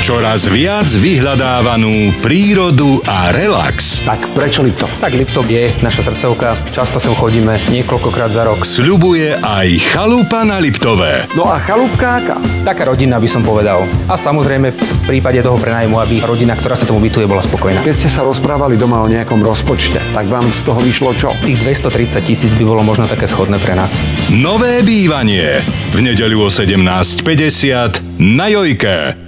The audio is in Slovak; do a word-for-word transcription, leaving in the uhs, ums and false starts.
čoraz viac vyhľadávanú prírodu a relax. Tak prečo Liptov? Tak Liptov je naša srdcovka, často sem chodíme niekoľkokrát za rok. Sľubuje aj chalupa na Liptove. No a chalúbka aká? Taká rodina, by som povedal. A samozrejme v prípade toho prenájmu, aby rodina, ktorá sa tomu bytuje, bola spokojná. Keď ste sa rozprávali doma o nejakom rozpočte, tak vám z toho vyšlo čo? Tých dvestotridsať tisíc by bolo možno také schodné pre nás. Nové bývanie v nedeľu o sedemnásť päťdesiat na Jojke.